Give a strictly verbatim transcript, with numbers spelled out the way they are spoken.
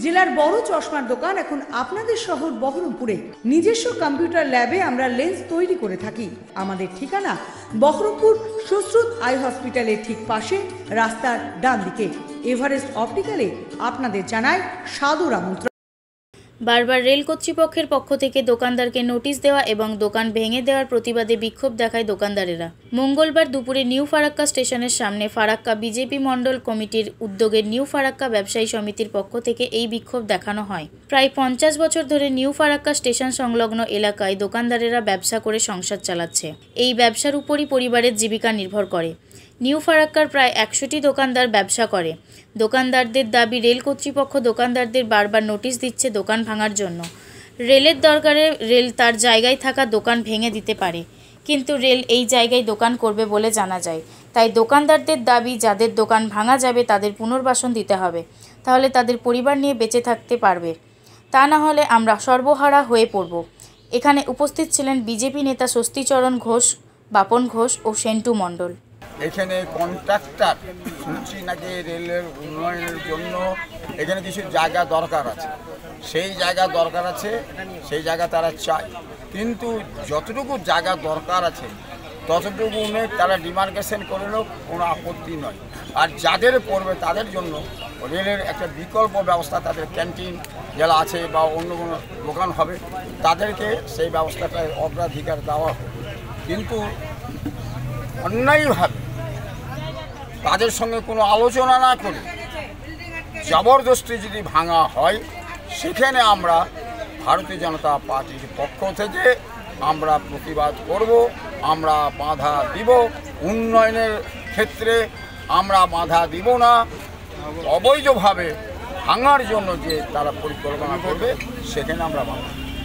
জেলার বড় চশমার দোকান এখন আপনাদের শহর বহরমপুরে। নিজস্ব কম্পিউটার ল্যাবে আমরা লেন্স তৈরি করে থাকি। আমাদের ঠিকানা বহরমপুর সুশ্রুত আই হসপিটালের ঠিক পাশে, রাস্তার ডান দিকে। এভারেস্ট অপটিক্যালে আপনাদের জানায় সাদর আমন্ত্রণ। বারবার রেল কর্তৃপক্ষের পক্ষ থেকে দোকানদারকে নোটিশ দেওয়া এবং দোকান ভেঙে দেওয়ার প্রতিবাদে বিক্ষোভ দেখায় দোকানদারেরা। মঙ্গলবার দুপুরে নিউ ফারাক্কা স্টেশনের সামনে ফারাক্কা বিজেপি মণ্ডল কমিটির উদ্যোগে নিউ ফারাক্কা ব্যবসায়ী সমিতির পক্ষ থেকে এই বিক্ষোভ দেখানো হয়। প্রায় পঞ্চাশ বছর ধরে নিউ ফারাক্কা স্টেশন সংলগ্ন এলাকায় দোকানদারেরা ব্যবসা করে সংসার চালাচ্ছে। এই ব্যবসার উপরই পরিবারের জীবিকা নির্ভর করে। নিউ ফারাক্কার প্রায় একশোটি দোকানদার ব্যবসা করে। দোকানদারদের দাবি, রেল কর্তৃপক্ষ দোকানদারদের বারবার নোটিশ দিচ্ছে দোকান ভাঙার জন্য। রেলের দরকারে রেল তার জায়গায় থাকা দোকান ভেঙে দিতে পারে, কিন্তু রেল এই জায়গায় দোকান করবে বলে জানা যায়। তাই দোকানদারদের দাবি, যাদের দোকান ভাঙা যাবে তাদের পুনর্বাসন দিতে হবে, তাহলে তাদের পরিবার নিয়ে বেঁচে থাকতে পারবে। তা না হলে আমরা সর্বহারা হয়ে পড়ব। এখানে উপস্থিত ছিলেন বিজেপি নেতা স্বস্তিচরণ ঘোষ, বাপন ঘোষ ও সেন্টু মণ্ডল। এখানে কন্ট্রাক্টর শুনছি নাকি রেলের উন্নয়নের জন্য এখানে কিছু জায়গা দরকার আছে, সেই জায়গা দরকার আছে, সেই জায়গা তারা চায়। কিন্তু যতটুকু জায়গা দরকার আছে ততটুকু তারা ডিমার্কেশন করলেও কোনো আপত্তি নয়। আর যাদের পড়বে তাদের জন্য রেলের একটা বিকল্প ব্যবস্থা, তাদের ক্যান্টিন যারা আছে বা অন্য কোনো দোকান হবে, তাদেরকে সেই ব্যবস্থাটায় অগ্রাধিকার দেওয়া হবে। কিন্তু অন্যায়ভাবে তাদের সঙ্গে কোনো আলোচনা না করে জবরদস্তি যদি ভাঙা হয়, সেখানে আমরা ভারতীয় জনতা পার্টির পক্ষ থেকে আমরা প্রতিবাদ করব, আমরা বাধা দিব। উন্নয়নের ক্ষেত্রে আমরা বাধা দিব না। অবৈধভাবে ভাঙার জন্য যে তারা পরিকল্পনা করবে, সেখানে আমরা বাধা